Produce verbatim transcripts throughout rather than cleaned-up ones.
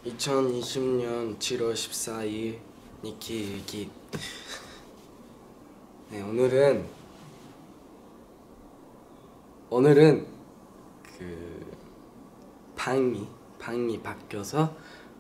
이천이십 년 칠월 십사일 니키 일기. 네, 오늘은 오늘은 그 방이 방이 바뀌어서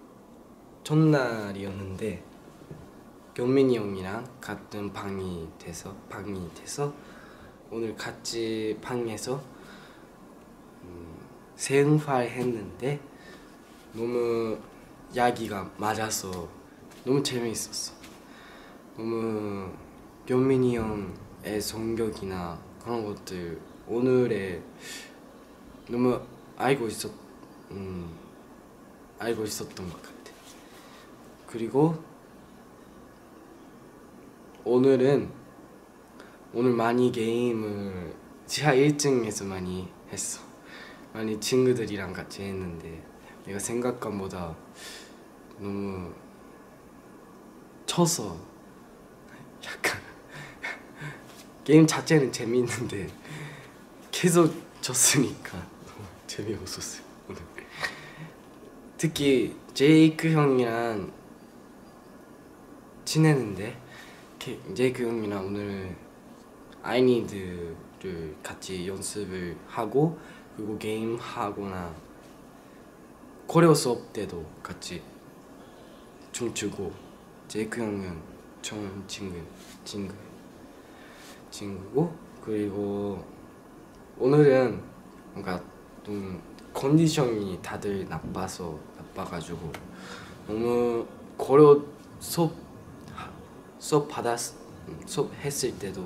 첫날이었는데 경민이 형이랑 같은 방이 돼서 방이 돼서 오늘 같이 방에서 음, 생활 했는데 너무 이야기가 맞아서 너무 재미있었어. 너무 경민이 형의 성격이나 그런 것들 오늘에 너무 알고 있었 음, 알고 있었던 것 같아. 그리고 오늘은 오늘 많이 게임을 지하 일 층에서 많이 했어. 많이 친구들이랑 같이 했는데 내가 생각한보다 너무 쳐서 약간 게임 자체는 재미있는데 계속 졌으니까 너무 재미없었어요 오늘. 특히 제이크 형이랑 친했는데 제이크 형이랑 오늘 아이니드를 같이 연습을 하고 그리고 게임 하거나 코레오 수업 때도 같이 춤추고 제이크 형은 좋은 친구 친구 친구고 그리고 오늘은 뭔가 좀 컨디션이 다들 나빠서 나빠가지고 너무 코레오 수업 수업 받았 수업 했을 때도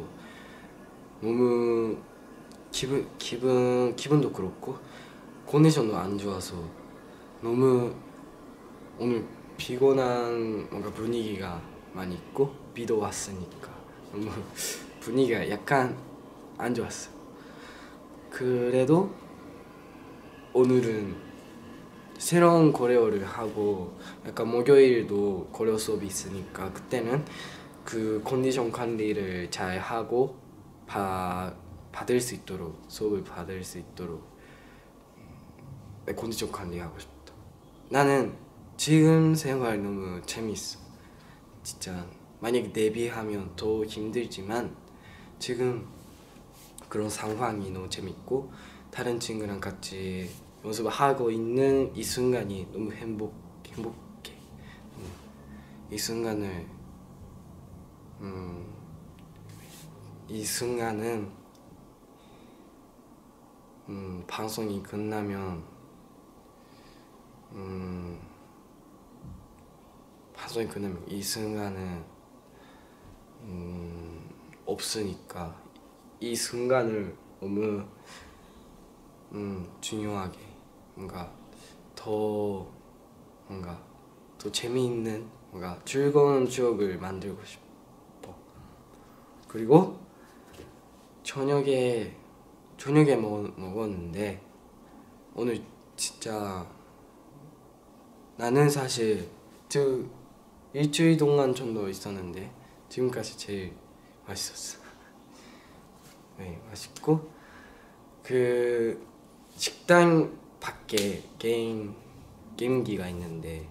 너무 기분 기분 기분도 그렇고 컨디션도 안 좋아서 너무 오늘 피곤한 뭔가 분위기가 많이 있고 비도 왔으니까 너무 분위기가 약간 안 좋았어. 그래도 오늘은 새로운 코레오를 하고 약간 목요일도 코레오 수업이 있으니까 그때는 그 컨디션 관리를 잘 하고 바, 받을 수 있도록 수업을 받을 수 있도록 내 컨디션 관리하고 싶다. 나는 지금 생활 너무 재밌어. 진짜 만약에 데뷔하면 더 힘들지만 지금 그런 상황이 너무 재밌고 다른 친구랑 같이 연습을 하고 있는 이 순간이 너무 행복, 행복해. 음, 이 순간을 음, 이 순간은 음, 방송이 끝나면 음, 방송이 끝나면 이 순간은 음, 없으니까 이 순간을 너무 음, 중요하게 뭔가 더 뭔가 더 재미있는 뭔가 즐거운 추억을 만들고 싶어. 그리고 저녁에 저녁에 먹, 먹었는데 오늘 진짜 나는 사실 저 일주일 동안 정도 있었는데 지금까지 제일 맛있었어. 네, 맛있고 그 식당 밖에 게임 게임기가 있는데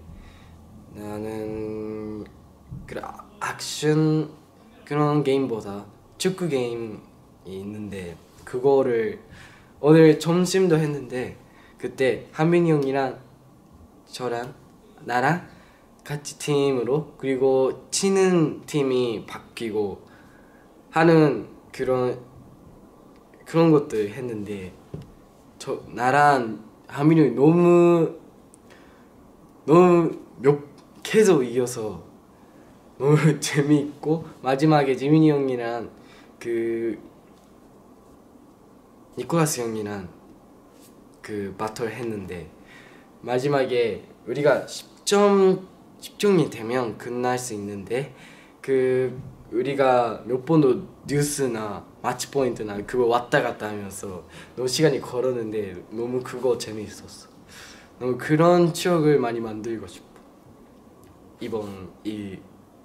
나는 그 액션 그런 게임보다 축구 게임이 있는데 그거를 오늘 점심도 했는데 그때 한민이 형이랑 저랑 나랑 같이 팀으로 그리고 치는 팀이 바뀌고 하는 그런 그런 것들 했는데 저 나랑 한민이 형이 너무 너무 몇 계속 이겨서 너무 재미있고 마지막에 지민이 형이랑 그 니콜라스 형이랑 그 바틀 했는데 마지막에 우리가 십 점 십 점이 되면 끝날 수 있는데 그 우리가 몇 번도 뉴스나 마치 포인트나 그거 왔다 갔다 하면서 너무 시간이 걸었는데 너무 그거 재미있었어. 너무 그런 추억을 많이 만들고 싶어. 이번 이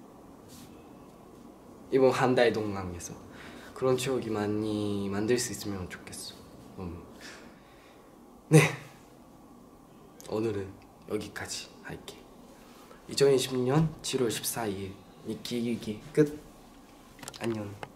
이번 한 달 동안에서 그런 추억이 많이 만들 수 있으면 좋겠어. 음. 네, 오늘은 여기까지 할게. 이천이십 년 칠월 십사일 미끼기기 끝. 안녕.